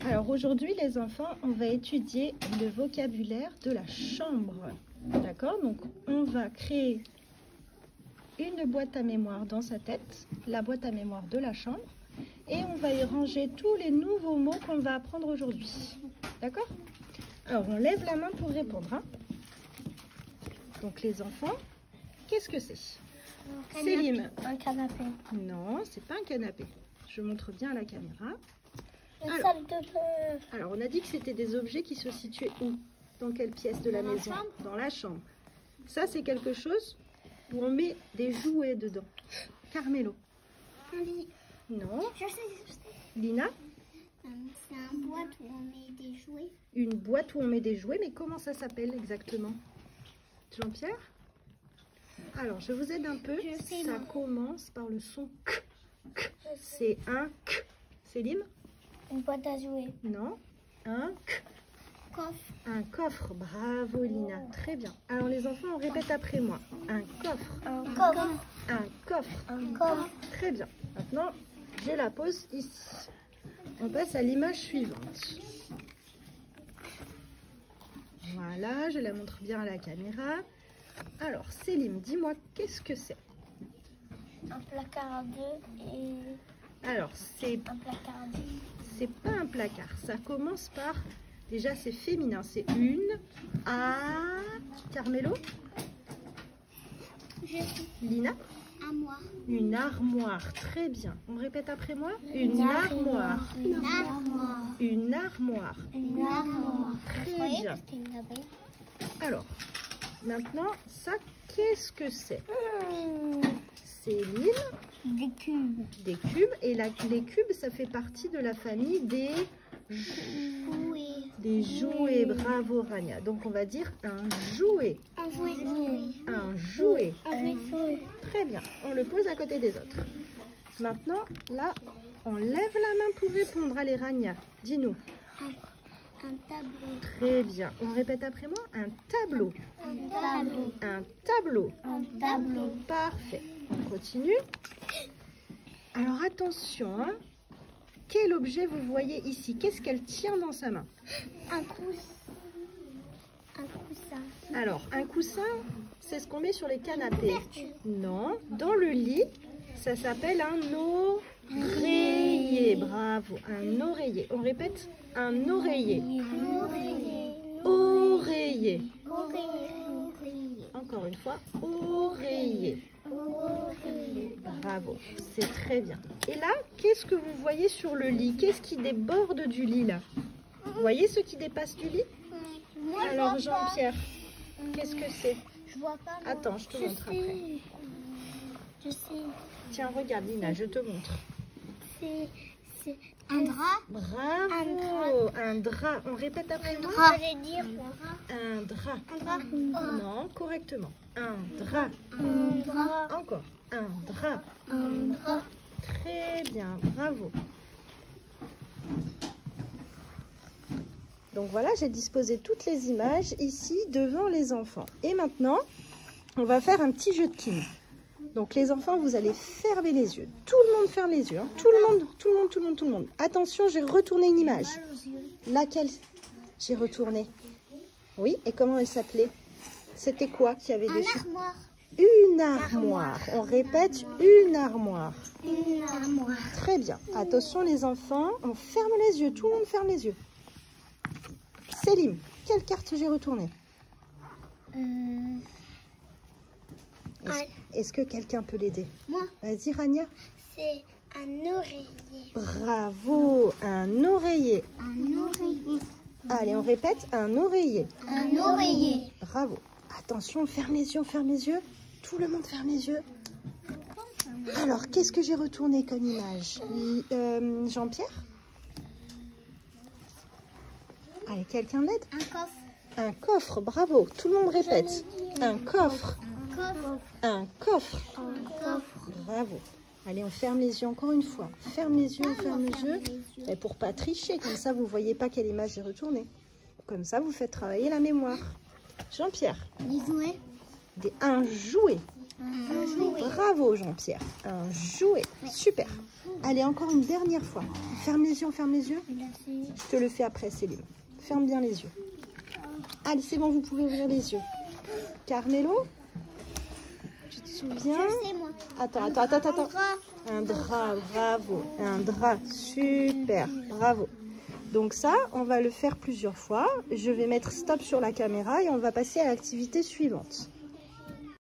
Alors aujourd'hui les enfants, on va étudier le vocabulaire de la chambre. D'accord? Donc on va créer une boîte à mémoire dans sa tête, la boîte à mémoire de la chambre, et on va y ranger tous les nouveaux mots qu'on va apprendre aujourd'hui. D'accord? Alors on lève la main pour répondre. Hein? Donc les enfants, qu'est-ce que c'est? Célim. Un canapé. Non, c'est pas un canapé. Je montre bien à la caméra. Une salle de bain. Alors, on a dit que c'était des objets qui se situaient où? Dans quelle pièce de la maison? Dans la chambre. Ça, c'est quelque chose où on met des jouets dedans. Carmelo. Un lit. Non. Je sais. Lina? C'est une boîte où on met des jouets. Une boîte où on met des jouets, mais comment ça s'appelle exactement? Jean-Pierre? Alors, je vous aide un peu. Ça commence par le son K. C'est un K. Célim? Une boîte à jouets. Non. Un K. Coffre. Un coffre. Bravo, Lina. Très bien. Alors, les enfants, on répète après moi. Un coffre. Un coffre. Un coffre. Un coffre. Très bien. Maintenant, je la pose ici. On passe à l'image suivante. Voilà, je la montre bien à la caméra. Alors, Célim, dis-moi, qu'est-ce que c'est? Un placard à deux et... Alors, c'est Un placard à deux. pas un placard. Ça commence par... Déjà, c'est féminin. C'est une... Carmelo? Lina? Armoire. Une armoire. Très bien. On répète après moi? Une armoire. Une armoire. Une armoire. Une armoire. Très bien. Alors, maintenant, ça, qu'est-ce que c'est? Céline? Des cubes. Des cubes. Et les cubes, ça fait partie de la famille des Jouets. des jouets. Bravo, Rania. Donc, on va dire un jouet. Un jouet. Un jouet. Un jouet. Très bien. On le pose à côté des autres. Maintenant, là, on lève la main pour répondre. Allez, Rania, dis-nous. Un tableau. Très bien. On répète après moi. Un tableau. Un tableau. Un tableau. Un tableau. Parfait. On continue. Alors, attention. Hein. Quel objet vous voyez ici? Qu'est-ce qu'elle tient dans sa main? Un coussin. Un coussin. Alors, un coussin, c'est ce qu'on met sur les canapés. Non, dans le lit, ça s'appelle un oreiller. Bravo, un oreiller. On répète, un oreiller. Oreiller. Encore une fois, oreiller. Bravo, c'est très bien. Et là, qu'est-ce que vous voyez sur le lit? Qu'est-ce qui déborde du lit là? Vous voyez ce qui dépasse du lit? Alors Jean-Pierre, qu'est-ce que c'est? Je vois pas. Moi. Attends, je te montre après. Je sais. Tiens, regarde Lina, je te montre. C'est un drap. Bravo, un drap. On répète après moi? Un drap. Un drap. Non, correctement. Un drap. Un drap. Encore. Un drap. Un drap. Très bien, bravo. Donc voilà, j'ai disposé toutes les images ici devant les enfants. Et maintenant, on va faire un petit jeu de quilles. Donc les enfants, vous allez fermer les yeux. Tout le monde ferme les yeux. Hein. Tout le monde. Attention, j'ai retourné une image. Laquelle j'ai retourné? Oui, et comment elle s'appelait? C'était quoi qu'il y avait dessus? Armoire. Une armoire. On répète, une armoire. Une armoire. Très bien. Attention les enfants, on ferme les yeux. Tout le monde ferme les yeux. Célim, quelle carte j'ai retournée? Est-ce que quelqu'un peut l'aider? Moi. Vas-y Rania. C'est un oreiller. Bravo, un oreiller. Un oreiller. Allez, on répète, un oreiller. Un oreiller. Bravo. Attention, on ferme les yeux. Tout le monde ferme les yeux. Alors, qu'est-ce que j'ai retourné comme image? Jean-Pierre? Allez, quelqu'un l'aide? Un coffre. Un coffre, bravo. Tout le monde répète. Un coffre. Un coffre. Un coffre. Un coffre. Bravo. Allez, on ferme les yeux encore une fois. Ferme les yeux. Et pour pas tricher, comme ça, vous ne voyez pas quelle image j'ai retournée. Comme ça, vous faites travailler la mémoire. Jean-Pierre. Des jouets. Un jouet. Un jouet. Bravo Jean-Pierre. Un jouet. Super. Allez, encore une dernière fois. Ferme les yeux, on ferme les yeux. Je te le fais après, Céline. Ferme bien les yeux. Allez, c'est bon, vous pouvez ouvrir les yeux. Carmelo, tu te souviens? C'est moi. Attends. Un drap, bravo. Un drap, super, bravo. Donc ça, on va le faire plusieurs fois. Je vais mettre stop sur la caméra et on va passer à l'activité suivante.